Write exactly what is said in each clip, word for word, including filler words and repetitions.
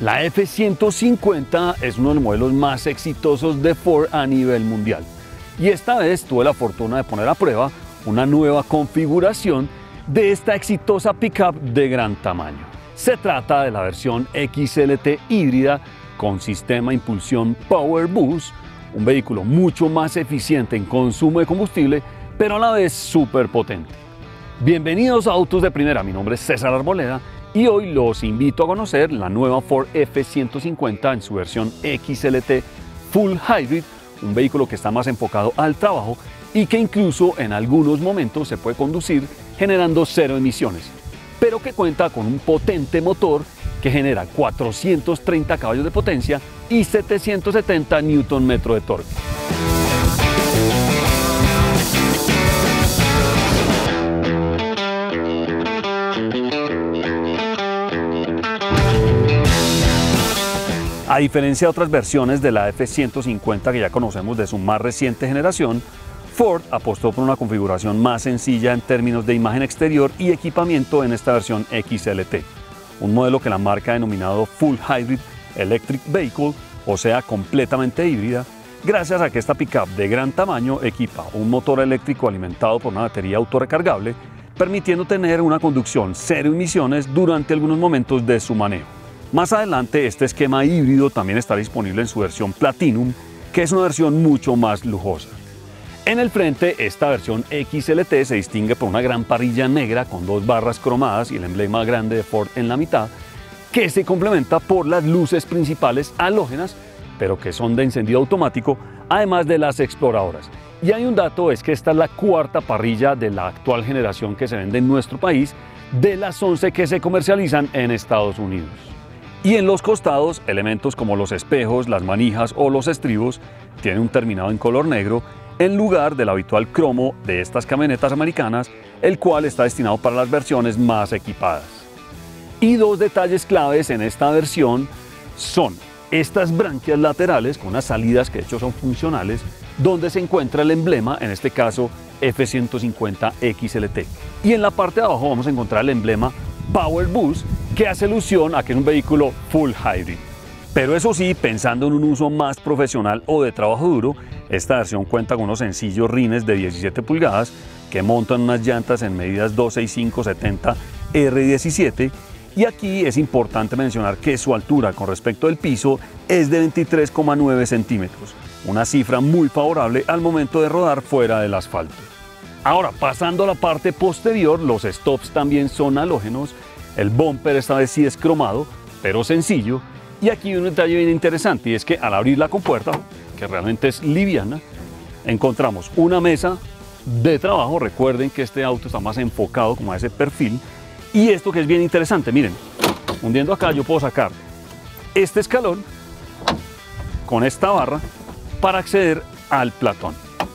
La F ciento cincuenta es uno de los modelos más exitosos de Ford a nivel mundial. Y esta vez tuve la fortuna de poner a prueba una nueva configuración de esta exitosa pickup de gran tamaño. Se trata de la versión X L T híbrida con sistema impulsión Power Boost, un vehículo mucho más eficiente en consumo de combustible, pero a la vez súper potente. Bienvenidos a Autos de Primera, mi nombre es César Arboleda y hoy los invito a conocer la nueva Ford F ciento cincuenta en su versión X L T Full Hybrid, un vehículo que está más enfocado al trabajo y que incluso en algunos momentos se puede conducir generando cero emisiones, pero que cuenta con un potente motor que genera cuatrocientos treinta caballos de potencia y setecientos setenta newton metros de torque. A diferencia de otras versiones de la F ciento cincuenta que ya conocemos de su más reciente generación, Ford apostó por una configuración más sencilla en términos de imagen exterior y equipamiento en esta versión X L T, un modelo que la marca ha denominado Full Hybrid Electric Vehicle, o sea, completamente híbrida, gracias a que esta pickup de gran tamaño equipa un motor eléctrico alimentado por una batería autorrecargable, permitiendo tener una conducción cero emisiones durante algunos momentos de su manejo. Más adelante, este esquema híbrido también estará disponible en su versión Platinum, que es una versión mucho más lujosa. En el frente, esta versión X L T se distingue por una gran parrilla negra con dos barras cromadas y el emblema grande de Ford en la mitad, que se complementa por las luces principales halógenas, pero que son de encendido automático, además de las exploradoras. Y hay un dato, es que esta es la cuarta parrilla de la actual generación que se vende en nuestro país, de las once que se comercializan en Estados Unidos. Y en los costados, elementos como los espejos, las manijas o los estribos tienen un terminado en color negro en lugar del habitual cromo de estas camionetas americanas, el cual está destinado para las versiones más equipadas. Y dos detalles claves en esta versión son estas branquias laterales con unas salidas que de hecho son funcionales, donde se encuentra el emblema, en este caso F ciento cincuenta X L T. Y en la parte de abajo vamos a encontrar el emblema Power Boost, que hace alusión a que es un vehículo full hybrid. Pero eso sí, pensando en un uso más profesional o de trabajo duro, esta versión cuenta con unos sencillos rines de diecisiete pulgadas que montan unas llantas en medidas dos sesenta y cinco setenta R diecisiete, y aquí es importante mencionar que su altura con respecto al piso es de veintitrés coma nueve centímetros, una cifra muy favorable al momento de rodar fuera del asfalto. Ahora, pasando a la parte posterior, los stops también son halógenos. El bumper esta vez sí es cromado, pero sencillo. Y aquí hay un detalle bien interesante, y es que al abrir la compuerta, que realmente es liviana, encontramos una mesa de trabajo. Recuerden que este auto está más enfocado como a ese perfil. Y esto que es bien interesante, miren, hundiendo acá yo puedo sacar este escalón con esta barra para acceder al platón.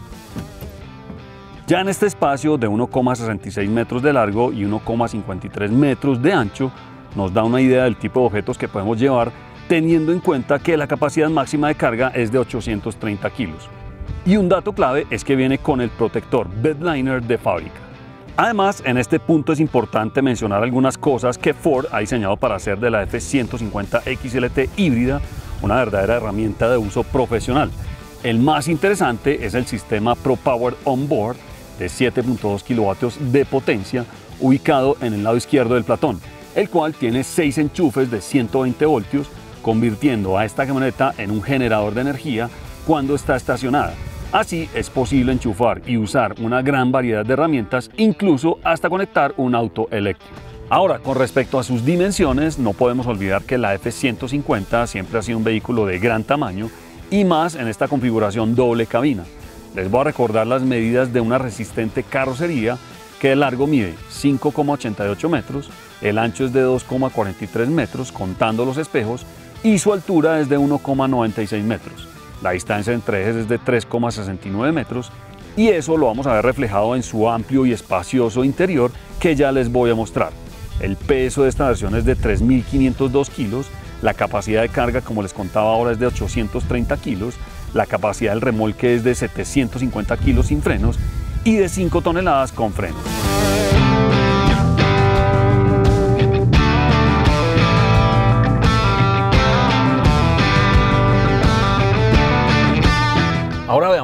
Ya en este espacio de uno coma sesenta y seis metros de largo y uno coma cincuenta y tres metros de ancho, nos da una idea del tipo de objetos que podemos llevar, teniendo en cuenta que la capacidad máxima de carga es de ochocientos treinta kilos. Y un dato clave es que viene con el protector Bedliner de fábrica. Además, en este punto es importante mencionar algunas cosas que Ford ha diseñado para hacer de la F ciento cincuenta X L T híbrida una verdadera herramienta de uso profesional. El más interesante es el sistema ProPower Onboard de siete punto dos kilovatios de potencia, ubicado en el lado izquierdo del platón, el cual tiene seis enchufes de ciento veinte voltios, convirtiendo a esta camioneta en un generador de energía cuando está estacionada. Así es posible enchufar y usar una gran variedad de herramientas, incluso hasta conectar un auto eléctrico. Ahora, con respecto a sus dimensiones, no podemos olvidar que la F ciento cincuenta siempre ha sido un vehículo de gran tamaño, y más en esta configuración doble cabina. Les voy a recordar las medidas de una resistente carrocería, que de largo mide cinco coma ochenta y ocho metros, el ancho es de dos coma cuarenta y tres metros contando los espejos, y su altura es de uno coma noventa y seis metros. La distancia entre ejes es de tres coma sesenta y nueve metros, y eso lo vamos a ver reflejado en su amplio y espacioso interior, que ya les voy a mostrar. El peso de esta versión es de tres mil quinientos dos kilos, la capacidad de carga, como les contaba ahora, es de ochocientos treinta kilos, la capacidad del remolque es de setecientos cincuenta kilos sin frenos y de cinco toneladas con frenos.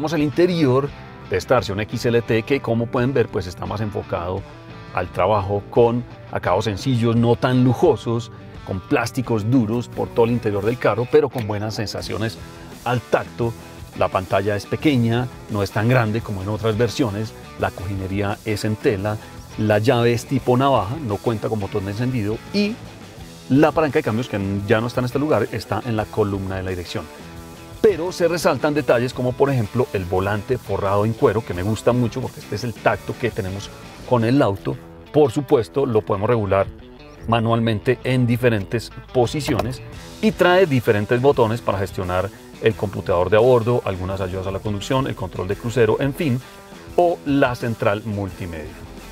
veamos el interior de esta versión X L T, que como pueden ver pues está más enfocado al trabajo con acabados sencillos, no tan lujosos, con plásticos duros por todo el interior del carro, pero con buenas sensaciones al tacto. La pantalla es pequeña, no es tan grande como en otras versiones, la cojinería es en tela, la llave es tipo navaja, no cuenta con botón de encendido y la palanca de cambios, que ya no está en este lugar, está en la columna de la dirección. Pero se resaltan detalles como por ejemplo el volante forrado en cuero, que me gusta mucho porque este es el tacto que tenemos con el auto. Por supuesto lo podemos regular manualmente en diferentes posiciones y trae diferentes botones para gestionar el computador de a bordo, algunas ayudas a la conducción, el control de crucero, en fin, o la central multimedia.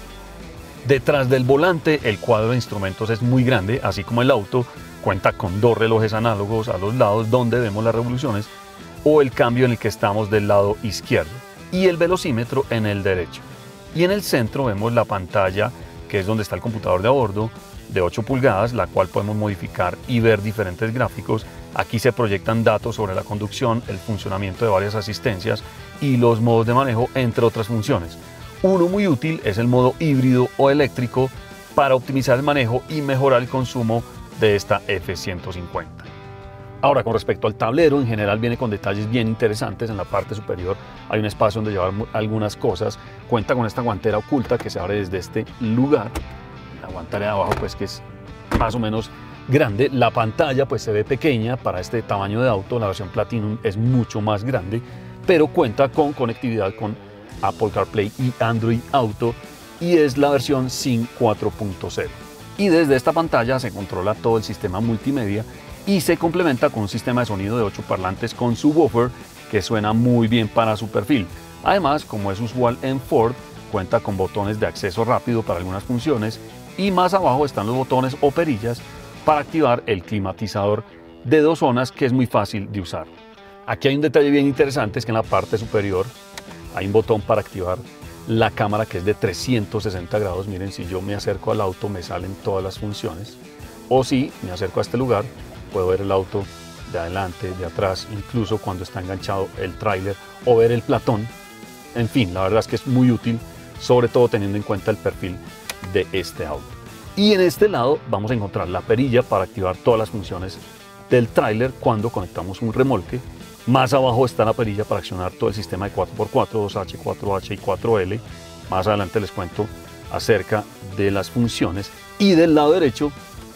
Detrás del volante el cuadro de instrumentos es muy grande, así como el auto cuenta con dos relojes análogos a los lados donde vemos las revoluciones o el cambio en el que estamos del lado izquierdo y el velocímetro en el derecho. Y en el centro vemos la pantalla, que es donde está el computador de a bordo, de ocho pulgadas, la cual podemos modificar y ver diferentes gráficos. Aquí se proyectan datos sobre la conducción, el funcionamiento de varias asistencias y los modos de manejo, entre otras funciones. Uno muy útil es el modo híbrido o eléctrico para optimizar el manejo y mejorar el consumo de esta F ciento cincuenta. Ahora, con respecto al tablero, en general viene con detalles bien interesantes. En la parte superior hay un espacio donde llevar algunas cosas. Cuenta con esta guantera oculta que se abre desde este lugar. La guantera de abajo pues que es más o menos grande. La pantalla pues se ve pequeña para este tamaño de auto. La versión Platinum es mucho más grande, pero cuenta con conectividad con Apple CarPlay y Android Auto y es la versión S I M cuatro punto cero. Y desde esta pantalla se controla todo el sistema multimedia y se complementa con un sistema de sonido de ocho parlantes con subwoofer que suena muy bien para su perfil. Además, como es usual en Ford, cuenta con botones de acceso rápido para algunas funciones y más abajo están los botones o perillas para activar el climatizador de dos zonas, que es muy fácil de usar. Aquí hay un detalle bien interesante, es que en la parte superior hay un botón para activar la cámara, que es de trescientos sesenta grados. Miren, si yo me acerco al auto me salen todas las funciones, o si me acerco a este lugar puedo ver el auto de adelante, de atrás, incluso cuando está enganchado el tráiler, o ver el platón. En fin, la verdad es que es muy útil, sobre todo teniendo en cuenta el perfil de este auto. Y en este lado vamos a encontrar la perilla para activar todas las funciones del tráiler cuando conectamos un remolque. Más abajo está la perilla para accionar todo el sistema de cuatro por cuatro, dos H, cuatro H y cuatro L. Más adelante les cuento acerca de las funciones. Y del lado derecho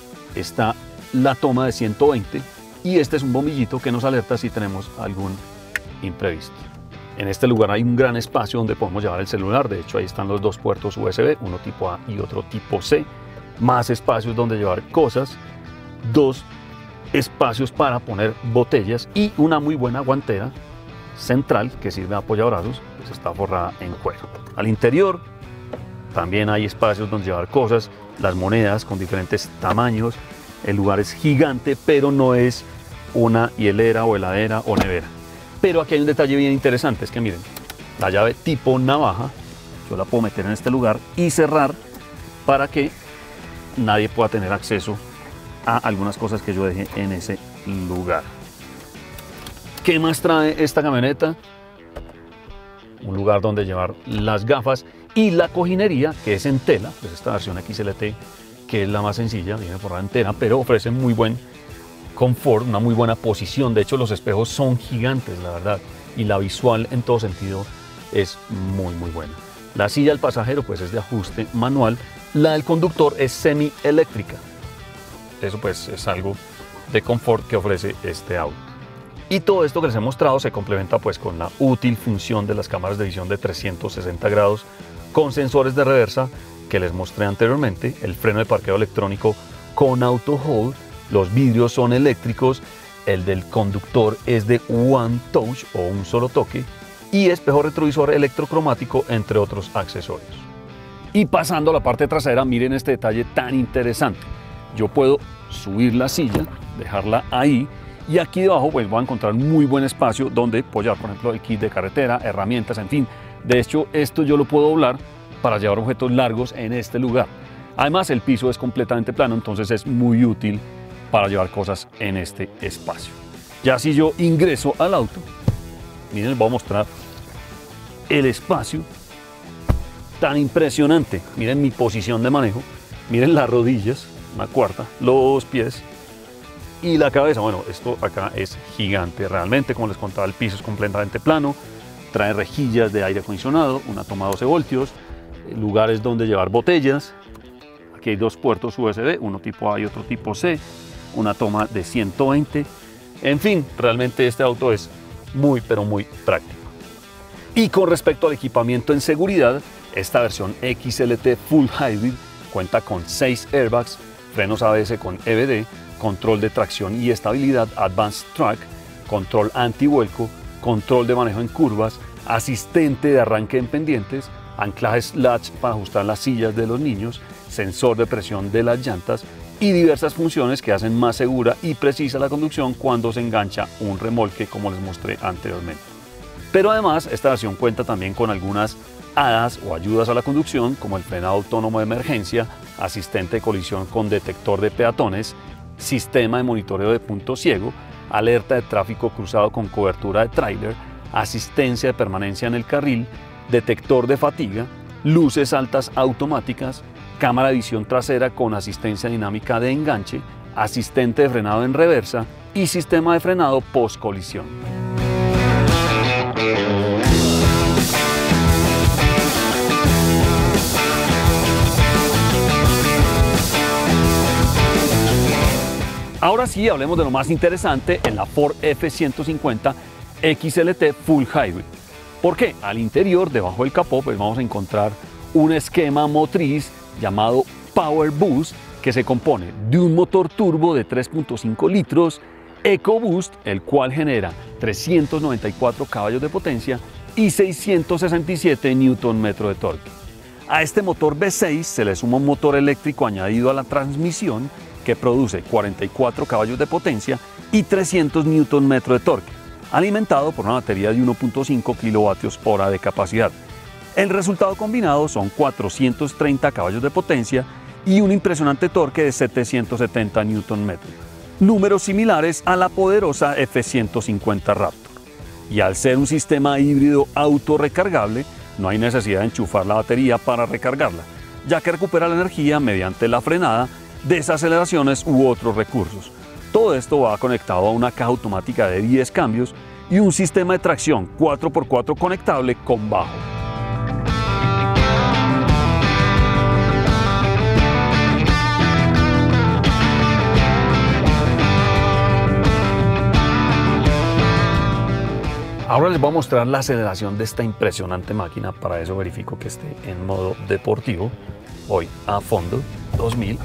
está la toma de ciento veinte y este es un bombillito que nos alerta si tenemos algún imprevisto. En este lugar hay un gran espacio donde podemos llevar el celular. De hecho, ahí están los dos puertos U S B, uno tipo A y otro tipo C. Más espacios donde llevar cosas, dos espacios para poner botellas y una muy buena guantera central que sirve de apoyabrazos, pues está forrada en cuero. Al interior también hay espacios donde llevar cosas, las monedas con diferentes tamaños. El lugar es gigante, pero no es una hielera o heladera o nevera. Pero aquí hay un detalle bien interesante, es que miren, la llave tipo navaja, yo la puedo meter en este lugar y cerrar para que nadie pueda tener acceso a algunas cosas que yo dejé en ese lugar. ¿Qué más trae esta camioneta? Un lugar donde llevar las gafas y la cojinería, que es en tela, pues esta versión X L T, que es la más sencilla, viene forrada en tela, pero ofrece muy buen confort, una muy buena posición. De hecho, los espejos son gigantes, la verdad, y la visual en todo sentido es muy muy buena. La silla del pasajero pues es de ajuste manual, la del conductor es semi-eléctrica. Eso pues es algo de confort que ofrece este auto. Y todo esto que les he mostrado se complementa pues con la útil función de las cámaras de visión de trescientos sesenta grados con sensores de reversa que les mostré anteriormente, el freno de parqueo electrónico con auto hold, los vidrios son eléctricos, el del conductor es de one touch o un solo toque y espejo retrovisor electrocromático, entre otros accesorios. Y pasando a la parte trasera, miren este detalle tan interesante. Yo puedo subir la silla, dejarla ahí y aquí debajo pues voy a encontrar muy buen espacio donde apoyar, por ejemplo, el kit de carretera, herramientas, en fin. De hecho, esto yo lo puedo doblar para llevar objetos largos en este lugar. Además, el piso es completamente plano, entonces es muy útil para llevar cosas en este espacio. Ya si yo ingreso al auto, miren, les voy a mostrar el espacio tan impresionante. Miren mi posición de manejo, miren las rodillas, una cuarta, los pies y la cabeza. Bueno, esto acá es gigante realmente. Como les contaba, el piso es completamente plano, trae rejillas de aire acondicionado, una toma de doce voltios, lugares donde llevar botellas. Aquí hay dos puertos U S B, uno tipo A y otro tipo C, una toma de ciento veinte. En fin, realmente este auto es muy pero muy práctico. Y con respecto al equipamiento en seguridad, esta versión X L T Full Hybrid cuenta con seis airbags, frenos A B S con E B D, control de tracción y estabilidad Advanced Track, control anti-vuelco, control de manejo en curvas, asistente de arranque en pendientes, anclajes latch para ajustar las sillas de los niños, sensor de presión de las llantas y diversas funciones que hacen más segura y precisa la conducción cuando se engancha un remolque, como les mostré anteriormente. Pero además, esta versión cuenta también con algunas A D A S o ayudas a la conducción, como el frenado autónomo de emergencia, asistente de colisión con detector de peatones, sistema de monitoreo de punto ciego, alerta de tráfico cruzado con cobertura de tráiler, asistencia de permanencia en el carril, detector de fatiga, luces altas automáticas, cámara de visión trasera con asistencia dinámica de enganche, asistente de frenado en reversa y sistema de frenado post colisión. Ahora sí, hablemos de lo más interesante en la Ford F ciento cincuenta X L T Full Hybrid. ¿Por qué? Al interior, debajo del capó, pues vamos a encontrar un esquema motriz llamado Power Boost, que se compone de un motor turbo de tres punto cinco litros, EcoBoost, el cual genera trescientos noventa y cuatro caballos de potencia y seiscientos sesenta y siete newton metros de torque. A este motor V seis se le suma un motor eléctrico añadido a la transmisión que produce cuarenta y cuatro caballos de potencia y trescientos newton metros de torque, alimentado por una batería de uno punto cinco kilovatios hora de capacidad. El resultado combinado son cuatrocientos treinta caballos de potencia y un impresionante torque de setecientos setenta newton metros, números similares a la poderosa F ciento cincuenta Raptor. Y al ser un sistema híbrido autorrecargable, no hay necesidad de enchufar la batería para recargarla, ya que recupera la energía mediante la frenada, desaceleraciones u otros recursos. Todo esto va conectado a una caja automática de diez cambios y un sistema de tracción cuatro por cuatro conectable con bajo. Ahora les voy a mostrar la aceleración de esta impresionante máquina. Para eso verifico que esté en modo deportivo. Voy a fondo, dos mil.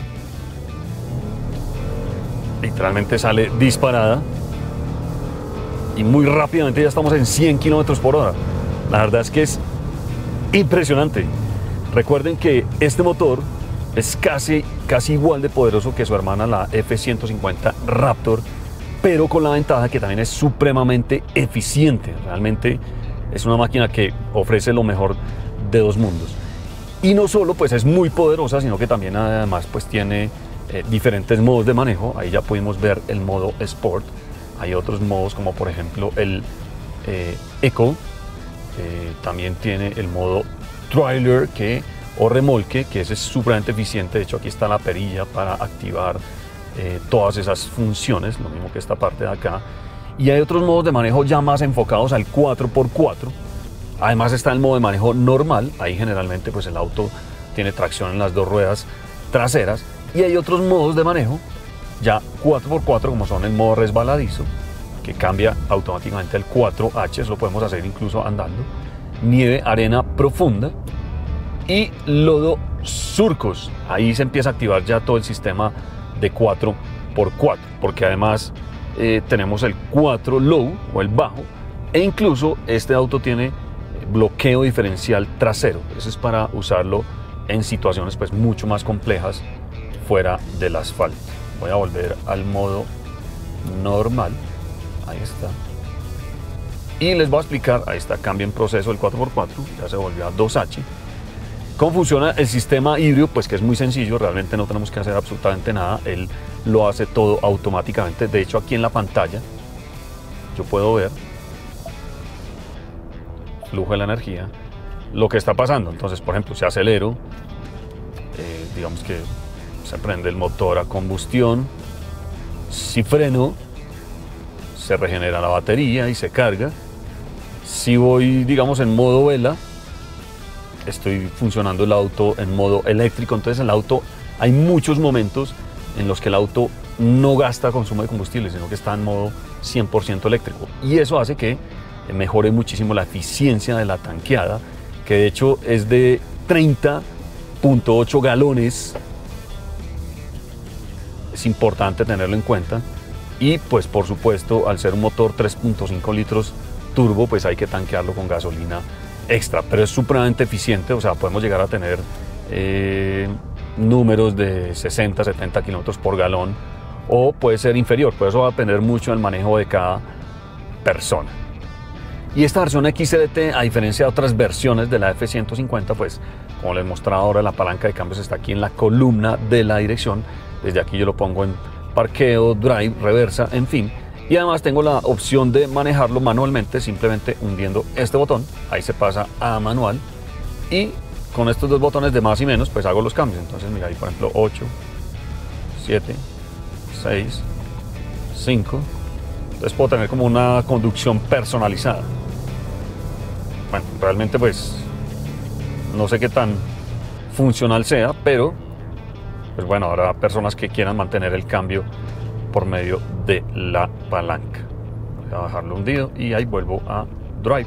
Literalmente sale disparada y muy rápidamente ya estamos en cien kilómetros por hora. La verdad es que es impresionante. Recuerden que este motor es casi, casi igual de poderoso que su hermana, la F ciento cincuenta Raptor, pero con la ventaja que también es supremamente eficiente. Realmente es una máquina que ofrece lo mejor de dos mundos. Y no solo pues es muy poderosa, sino que también además pues tiene eh, diferentes modos de manejo. Ahí ya pudimos ver el modo Sport. Hay otros modos como por ejemplo el eh, Eco. Eh, también tiene el modo Trailer que, o remolque, que ese es supremamente eficiente. De hecho aquí está la perilla para activar Eh, todas esas funciones, lo mismo que esta parte de acá. Y hay otros modos de manejo ya más enfocados al cuatro por cuatro. Además está el modo de manejo normal, ahí generalmente pues el auto tiene tracción en las dos ruedas traseras. Y hay otros modos de manejo ya cuatro por cuatro, como son el modo resbaladizo, que cambia automáticamente al cuatro H, eso lo podemos hacer incluso andando, nieve, arena profunda y lodo surcos. Ahí se empieza a activar ya todo el sistema de cuatro por cuatro, porque además eh, tenemos el cuatro low o el bajo, e incluso este auto tiene bloqueo diferencial trasero. Eso es para usarlo en situaciones pues mucho más complejas fuera del asfalto. Voy a volver al modo normal, ahí está, y les voy a explicar. Ahí está, cambio en proceso el cuatro por cuatro, ya se volvió a dos H. ¿Cómo funciona el sistema híbrido? Pues que es muy sencillo, realmente no tenemos que hacer absolutamente nada, él lo hace todo automáticamente. De hecho aquí en la pantalla yo puedo ver flujo de la energía, lo que está pasando. Entonces, por ejemplo, si acelero, eh, digamos que se prende el motor a combustión. Si freno, se regenera la batería y se carga. Si voy, digamos, en modo vela, estoy funcionando el auto en modo eléctrico. Entonces el auto, hay muchos momentos en los que el auto no gasta consumo de combustible, sino que está en modo cien por ciento eléctrico. Y eso hace que mejore muchísimo la eficiencia de la tanqueada, que de hecho es de treinta punto ocho galones. Es importante tenerlo en cuenta. Y pues por supuesto, al ser un motor tres punto cinco litros turbo, pues hay que tanquearlo con gasolina extra, pero es supremamente eficiente. O sea, podemos llegar a tener eh, números de sesenta, setenta kilómetros por galón, o puede ser inferior, pues eso va a depender mucho del manejo de cada persona. Y esta versión X L T, a diferencia de otras versiones de la F ciento cincuenta, pues como les mostraba ahora, la palanca de cambios está aquí en la columna de la dirección. Desde aquí yo lo pongo en parqueo, drive, reversa, en fin. Y además tengo la opción de manejarlo manualmente, simplemente hundiendo este botón. Ahí se pasa a manual. Y con estos dos botones de más y menos, pues hago los cambios. Entonces, mira, ahí por ejemplo, ocho, siete, seis, cinco. Entonces puedo tener como una conducción personalizada. Bueno, realmente pues no sé qué tan funcional sea, pero pues bueno, habrá personas que quieran mantener el cambio por medio de la palanca. Voy a bajarlo hundido y ahí vuelvo a drive.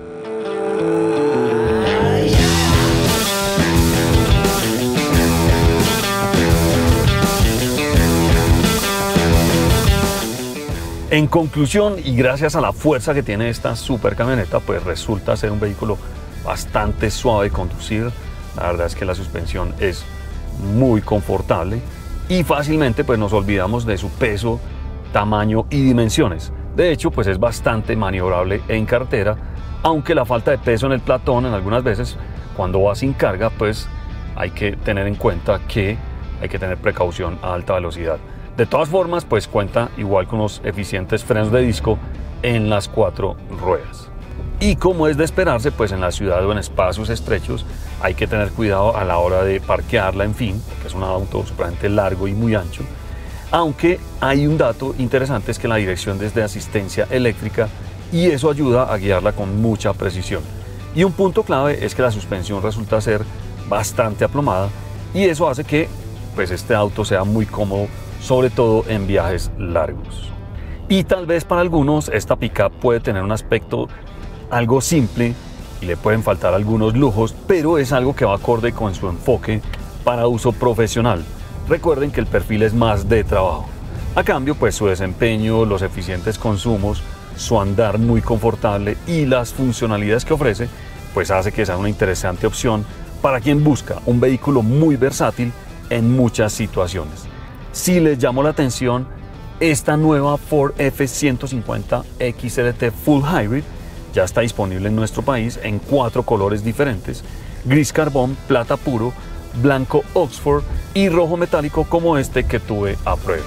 En conclusión, y gracias a la fuerza que tiene esta super camioneta, pues resulta ser un vehículo bastante suave de conducir. La verdad es que la suspensión es muy confortable y fácilmente pues nos olvidamos de su peso, tamaño y dimensiones. De hecho, pues es bastante maniobrable en carretera, aunque la falta de peso en el platón en algunas veces cuando va sin carga, pues hay que tener en cuenta que hay que tener precaución a alta velocidad. De todas formas, pues cuenta igual con unos eficientes frenos de disco en las cuatro ruedas. Y como es de esperarse, pues en la ciudad o en espacios estrechos hay que tener cuidado a la hora de parquearla, en fin, porque es un auto supremamente largo y muy ancho. Aunque hay un dato interesante, es que la dirección es de asistencia eléctrica y eso ayuda a guiarla con mucha precisión. Y un punto clave es que la suspensión resulta ser bastante aplomada y eso hace que pues este auto sea muy cómodo, sobre todo en viajes largos. Y tal vez para algunos esta pickup puede tener un aspecto algo simple y le pueden faltar algunos lujos, pero es algo que va acorde con su enfoque para uso profesional. Recuerden que el perfil es más de trabajo. A cambio, pues su desempeño, los eficientes consumos, su andar muy confortable y las funcionalidades que ofrece, pues hace que sea una interesante opción para quien busca un vehículo muy versátil en muchas situaciones. Si les llamó la atención esta nueva Ford F ciento cincuenta X L T Full Hybrid, ya está disponible en nuestro país en cuatro colores diferentes: gris carbón, plata puro, blanco Oxford y rojo metálico como este que tuve a prueba.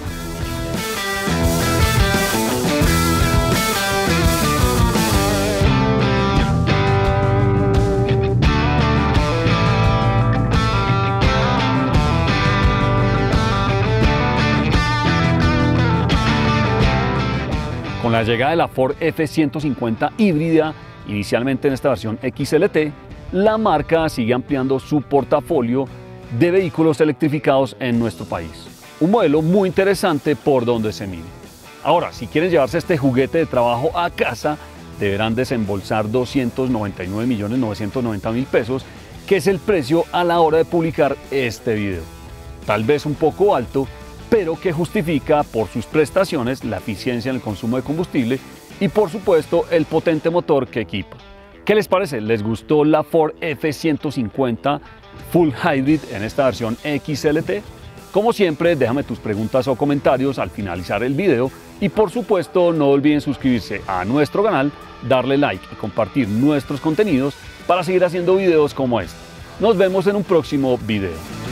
Con la llegada de la Ford F ciento cincuenta híbrida, inicialmente en esta versión X L T, la marca sigue ampliando su portafolio de vehículos electrificados en nuestro país. Un modelo muy interesante por donde se mire. Ahora, si quieren llevarse este juguete de trabajo a casa, deberán desembolsar doscientos noventa y nueve millones novecientos noventa mil pesos, que es el precio a la hora de publicar este video. Tal vez un poco alto, pero que justifica por sus prestaciones, la eficiencia en el consumo de combustible y por supuesto el potente motor que equipa. ¿Qué les parece? ¿Les gustó la Ford F ciento cincuenta Full Hybrid en esta versión X L T? Como siempre, déjame tus preguntas o comentarios al finalizar el video y por supuesto no olviden suscribirse a nuestro canal, darle like y compartir nuestros contenidos para seguir haciendo videos como este. Nos vemos en un próximo video.